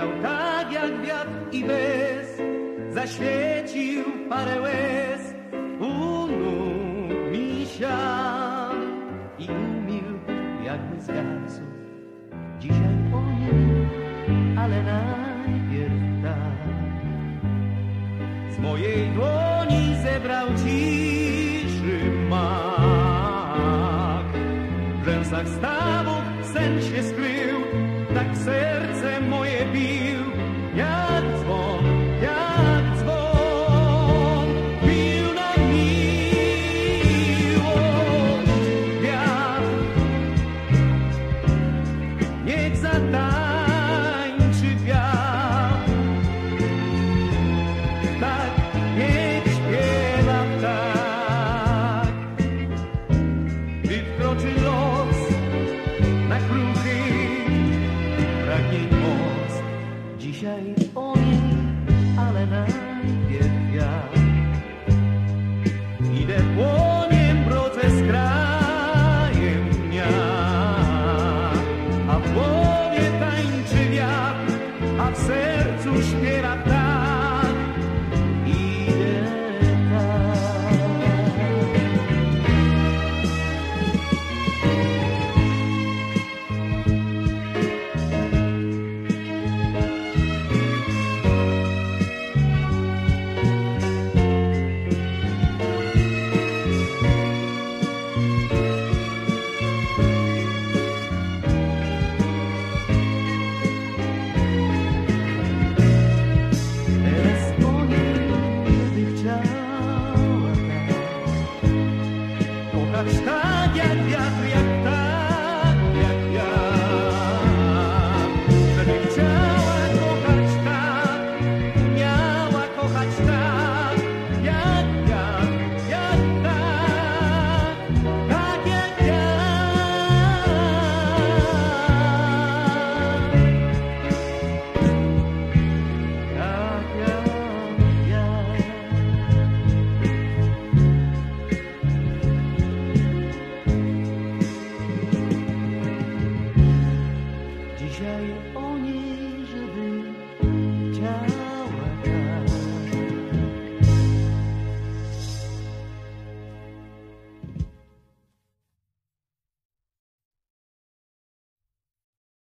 tak jak wiatr i bez, zaświecił parę łez u nóg misia i umilkł jakby zgasł. Dzisiaj o nim, ale najpierw tak. Z mojej dłoni zebrał ciszy mak. W rzęsach stawów sen się skrył, tak serce moje bił, jak dzwon, jak dzwon. Bił na miłość wiatr, niech zatańczy wiatr, tak niech śpiewa tak. Gdy wkroczy los na kruchy pragnień most, dzisiaj o niej, ale najpierw ja. Idę płoniem, brodzę z krajem dnia, a w głowie tańczy wiatr, a w sercu śpiewa tak. Idę tak. Teraz o niej by chciała tak, kochać tak jak wiatr, tak jak ja. Żeby chciała kochać tak, miała kochać tak, jak wiatr, jak tak, tak jak ja. Tak jak ja. Dzisiaj o niej, żeby chciała.